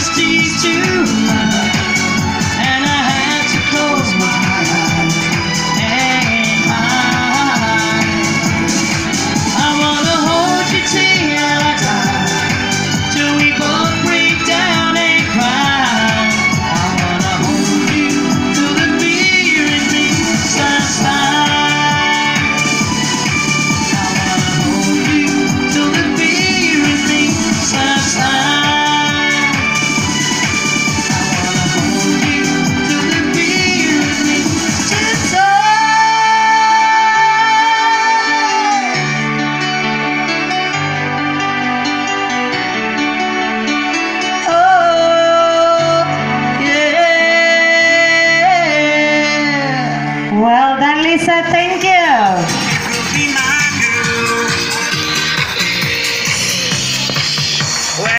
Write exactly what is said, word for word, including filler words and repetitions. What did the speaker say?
just easy to love, and I had to close my eyes and hide. I wanna hold you till I die, till we both break down and cry. I wanna hold you till the fear in me subsides. I wanna hold you till the fear in me subsides. Well done, Lisa. Thank you. You could be my girl.